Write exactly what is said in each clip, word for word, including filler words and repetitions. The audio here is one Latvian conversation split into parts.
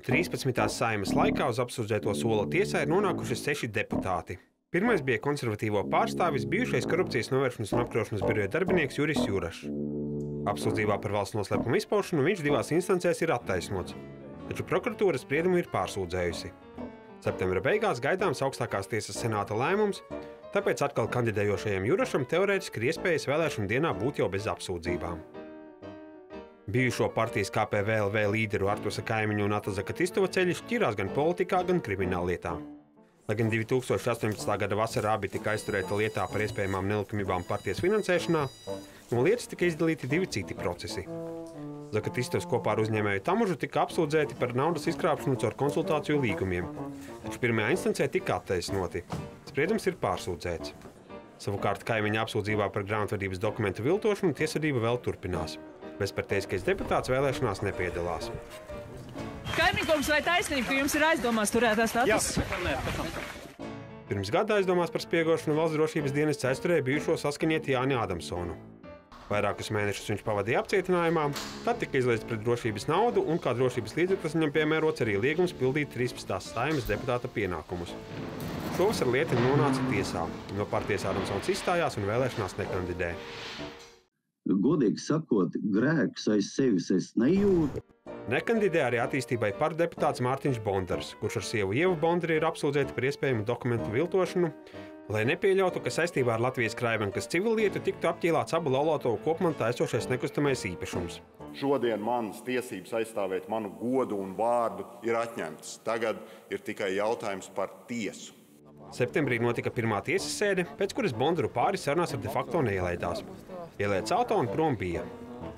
trīspadsmitās Saeimas laikā uz apsūdzēto sola tiesā ir nonākuši seši deputāti. Pirmais bija konservatīvo pārstāvis, bijušais korupcijas novēršanas un apkarošanas biroja darbinieks Juris Jurašs. Apsūdzībā par valsts noslēpuma izpaušanu viņš divās instancēs ir attaisnots, taču prokuratūra spriedumu ir pārsūdzējusi. Septembra beigās gaidāms augstākās tiesas senāta lēmums, tāpēc atkal kandidējošajam Jurašam teorētiski ir iespējas vēlēšanu dienā būt jau bez apsūdzībām. Bijušo partijas K P V L V līderu Artusa Kaimiņu un Ataza Katistova ceļi šķirās gan politikā, gan krimināllietā. Lai gan divi tūkstoši astoņpadsmitā gada vasarā abi tika aizturēti lietā par iespējamām nelikumībām partijas finansēšanā, no lietas tika izdalīti divi citi procesi. Zakatistovs kopā ar uzņēmēju Tamužu tika apsūdzēti par naudas izkrāpšanu caur konsultāciju līgumiem, taču pirmajā instancē tika attaisnoti. Spriedums ir pārsūdzēts. Savukārt Kaimiņa apsūdzībā par grāmatvedības dokumentu viltošanu tiesvedība vēl turpinās. Bezparteiskais deputāts vēlēšanās nepiedalās. Kaimiņkungs, vai taisnība, ka jums ir aizdomās turētā status? Jā. Pirms gada aizdomās par spiegošanu valsts drošības dienests aizturēja bijušo saskaņieti Jāni Adamsonu. Vairākus mēnešus viņš pavadīja apcietinājumā, tad tika izliests pret drošības naudu un kā drošības līdzeklis viņam piemērots arī liegums pildīt trīspadsmitās Saeimas deputāta pienākumus. Šovasar lieta nonāca tiesā. No partijas Adamsons izstājās un vēlēšanās nekandidēja. Godīgi sakot, grēkus aiz sevis es nejūtu. Nekandidē arī attīstībai par deputāts Mārtiņš Bondars, kurš ar sievu Ievu Bondari ir apsūdzēti par iespējamu dokumentu viltošanu, lai nepieļautu, ka saistībā ar Latvijas Krājbankas civillietu tiktu apķīlāts abu laulātovu kopmantā esošais nekustamais īpašums. Šodien manas tiesības aizstāvēt manu godu un vārdu ir atņemtas. Tagad ir tikai jautājums par tiesu. Septembrī notika pirmā tiesas sēde, pēc kuras Bondaru pāris sarunās ar de facto neielaidās. Ielēca auto un prom bija.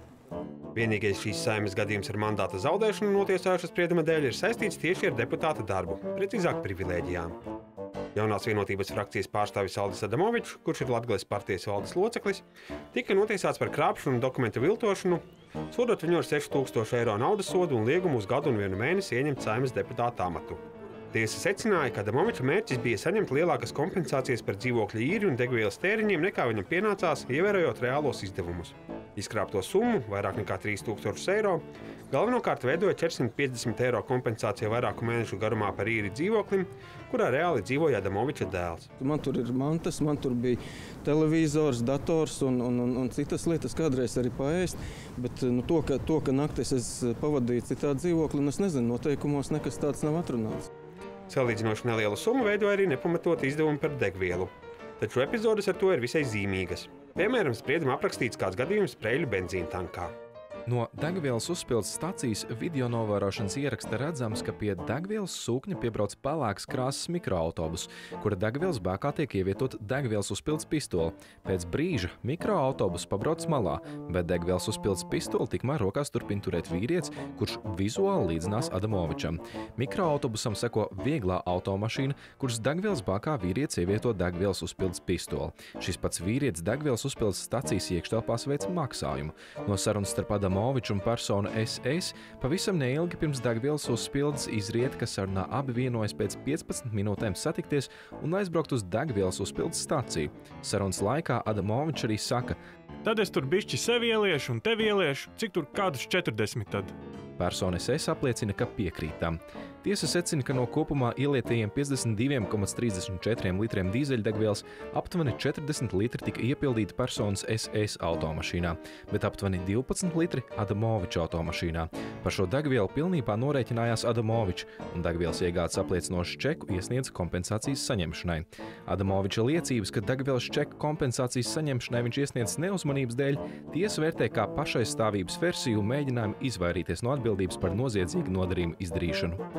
Vienīgais šīs Saeimas gadījums ar mandāta zaudēšanu notiesājušas sprieduma dēļ ir saistīts tieši ar deputāta darbu, precīzāk privilēģijām. Jaunās vienotības frakcijas pārstāvis Aldis Adamovičs, kurš ir Latgales partijas valdes loceklis, tika notiesāts par krāpšanu un dokumentu viltošanu, sodot viņu ar sešu tūkstošu eiro naudas sodu un liegumu uz gadu un vienu mēnesi ieņemt Saeimas deputāta amatu. Tiesa secināja, ka Adamoviča mērķis bija saņemt lielākas kompensācijas par dzīvokļa īri un degvielas tēriņiem, nekā viņam pienācās, ievērojot reālos izdevumus. Izkrāpto summu, vairāk nekā trīs tūkstoši eiro, galvenokārt veidoja četrsimt piecdesmit eiro kompensācija vairāku mēnešu garumā par īri dzīvoklim, kurā reāli dzīvoja Adamoviča dēls. Man tur ir mantas, man tur bija televizors, dators un, un, un, un citas lietas, kādreiz arī paēst, bet nu, to, ka, to, ka naktis es pavadīju citā dzīvokli, un es nezinu, noteikumos nekas tāds nav atrunāts. Salīdzinoši nelielu summu veidoja arī nepamatot izdevumu par degvielu, taču epizodes ar to ir visai zīmīgas. Piemēram, spriedumā aprakstīts kāds gadījums Preiļu benzīna tankā. No degvielas uzpildes stacijas video novērošanas ieraksta redzams, ka pie degvielas sūkņa piebrauc pelēks krāsas mikroautobus, kura degvielas bēkā tiek ievietot degvielas uzpildes pistole. Pēc brīža mikroautobus pabrauc malā, bet degvielas uzpildes pistoli tikmēr rokās turpina turēt vīrietis, kurš vizuāli līdzinās Adamovičam. Mikroautobusam seko vieglā automašīna, kuras degvielas bēkā vīrietis ievieto degvielas uzpildes pistoli. Šis pats vīrietis degvielas uzpildes stacijas iekštelpās veic maksājumu. No sarunas starp Adamoviču Adamovičs un persona S S pavisam neilgi pirms degvielas uzpildes izriet, ka sarunā abi vienojas pēc piecpadsmit minūtēm satikties un aizbraukt uz degvielas uzpildes staciju. Sarunas laikā Adamovičs arī saka: Tad es tur bišķi sevi ieliešu un tevi ieliešu, cik tur kādus četrdesmit tad. Persona S S apliecina, ka piekrīt tam. Tiesa secina, ka no kopumā ielietajiem piecdesmit divi komats trīsdesmit četri litriem dīzeļdegvielas aptuveni četrdesmit litri tika iepildīti personas S S automašīnā, bet aptuveni divpadsmit litri Adamoviča automašīnā. Par šo degvielu pilnībā norēķinājās Adamovičs, un degvielas iegādes apliecinošu čeku iesniedz kompensācijas saņemšanai. Adamoviča liecības, ka degvielas čeku kompensācijas saņemšanai viņš iesniedz neuzmanības dēļ, tiesa vērtē kā pašaizstāvības versiju un mēģinājumu izvairīties no atbildības par noziedzīgu nodarījumu izdarīšanu.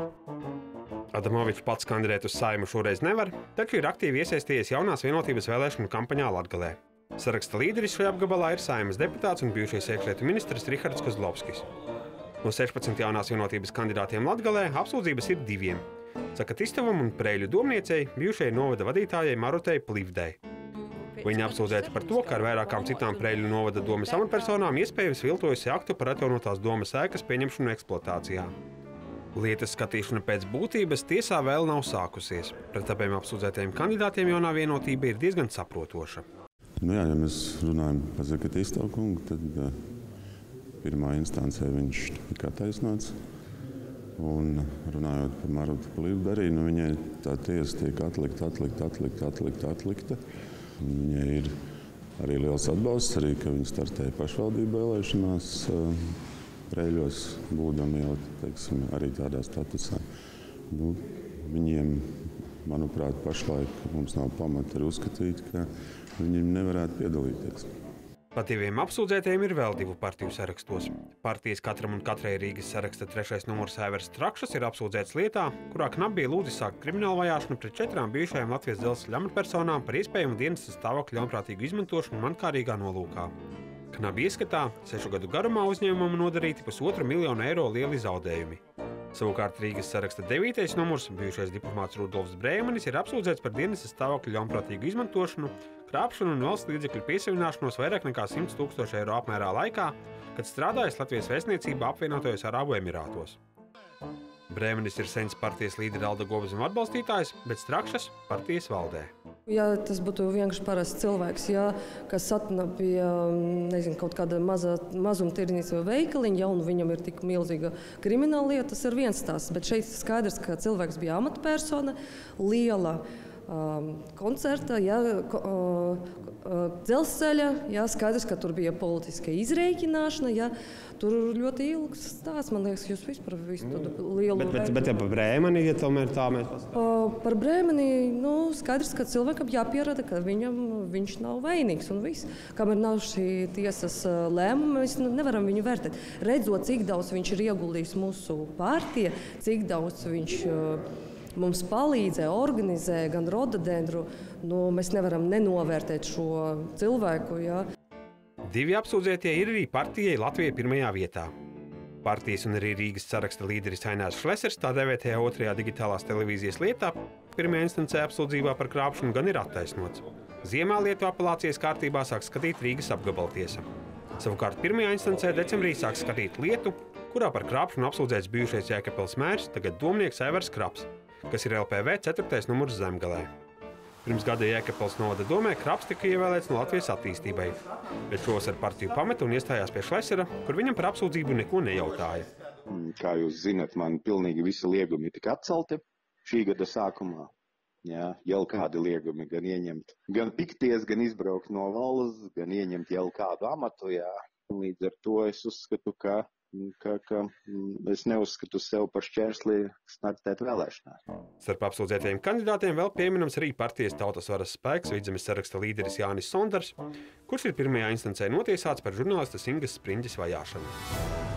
Adamovičs pats kandidēt uz Saimu šoreiz nevar, taču ir aktīvi iesaistījies jaunās vienotības vēlēšanu kampaņā Latgalē. Saraksta līderis šajā apgabalā ir Saimas deputāts un bijušais iekšlietu ministrs Rihards Kozlovskis. No sešpadsmit jaunās vienotības kandidātiem Latgalē apsūdzības ir diviem – Zakatistovam un Preiļu domniecei, bijušajai novada vadītājai Marutei Plivdei. Viņa apsūdzēta par to, ka ar vairākām citām Preiļu novada domes amatpersonām iespējams viltojusi aktu par atjaunotās domes ēkas pieņemšanu eksploatācijā. Lietas skatīšana pēc būtības tiesā vēl nav sākusies. Pret abiem apsūdzētajiem kandidātiem jaunā vienotība ir diezgan saprotoša. Nu jā, ja mēs runājam par Zakatistovu kungu, tad uh, pirmā instancē viņš tika attaisnots. Un runājot par Marutu Plivu arī, nu, viņai tā tiesa tiek atlikta, atlikta, atlikta, atlikta, atlikta. Viņai ir arī liels atbalsts, arī, ka viņi startēja pašvaldību vēlēšanās Preļos, būdami jau, teiksim, arī tādā statusā. Nu, viņiem, manuprāt, pašlaik mums nav pamata arī uzskatīt, ka viņiem nevarētu piedalīties. Pa diviem apsūdzētajiem ir vēl divu partiju sarakstos. Partijas Katram un Katrai Rīgas saraksta trešais numurs Aivars Trakšas ir apsūdzēts lietā, kurā knapi bija lūdzis sākt kriminālu vajāšanu pret četrām bijušajām Latvijas dzelzceļa amatpersonām par iespējamu dienesta stāvokļa ļaunprātīgu izmantošanu mankārīgā nolūkā. Knapi ieskatā sešu gadu garumā uzņēmumam nodarīti pusotru miljonu eiro lieli zaudējumi. Savukārt Rīgas saraksta devītais numurs, bijušais diplomāts Rudolfs Brēmanis, ir apsūdzēts par dienesta stāvokļa ļaunprātīgu izmantošanu, krāpšanu un valsts līdzekļu piesavināšanos vairāk nekā simts tūkstošu eiro apmērā laikā, kad strādājis Latvijas vēstniecībā apvienotajos Arābu Emirātos. Brēmanis ir sens partijas līdera Alda Gobzema atbalstītājs, bet Trakšas partijas valdē. Ja tas būtu vienkārši parasts cilvēks, ja, kas atnāk pie nezinu, kaut kāda maza, mazumtirdzniecība veikaliņa, ja, un viņam ir tik milzīga krimināla lieta, tas ir viens tās. Bet šeit skaidrs, ka cilvēks bija amatpersona, liela um, koncerta, ja, uh, uh, dzelzceļa, ja, skaidrs, ka tur bija politiska izreikināšana, ja, tur ļoti ilgs stāsts, man liekas, jūs vispār visu tādu lielu... Bet, bet, bet ja par Brēmani, ja tomēr tā mēs pastāvam? Par Brēmani, nu, skaidrs, ka cilvēkam jāpierada, ka viņam, viņš nav vainīgs un viss. Kamēr nav šī tiesas lēmuma, mēs nevaram viņu vērtēt. Redzot, cik daudz viņš ir ieguldījis mūsu partija, cik daudz viņš mums palīdzē, organizē, gan rododendru, nu, mēs nevaram nenovērtēt šo cilvēku, jā. Divi apsūdzētie ir arī partijai Latvijai pirmajā vietā. Partijas un arī Rīgas saraksta līderis Ainārs Šlesers tā dēvētajā otrajā digitālās televīzijas lietā pirmajā instancē apsūdzībā par krāpšanu gan ir attaisnots. Ziemā lietu apelācijas kārtībā sāk skatīt Rīgas apgabaltiesa. Savukārt pirmajā instancē decembrī sāk skatīt lietu, kurā par krāpšanu apsūdzēts bijušais Jēkabpils mērs, tagad domnieks Aivars Kraps, kas ir L P V ceturtais numurs Zemgalē. Pirms gada Jēkabpils novada domē Kraps tika ievēlēts no Latvijas attīstībai, bet šovasar partiju pameta un iestājās pie Šlesera, kur viņam par apsūdzību neko nejautāja. Kā jūs zinat, man pilnīgi visi liegumi tika atcelti šī gada sākumā. Jā, jau kādi liegumi gan ieņemt, gan pikties, gan izbraukt no valsts, gan ieņemt jau kādu amatu. Jā. Līdz ar to es uzskatu, ka Ka, ka es neuzskatu sev par šķērsli startēt vēlēšanās. Starp apsūdzētajiem kandidātiem vēl pieminams arī partijas Tautas varas spēks Vidzemes saraksta līderis Jānis Sondars, kurš ir pirmajā instancē notiesāts par žurnālistas Ingas Spriņģes vajāšanu.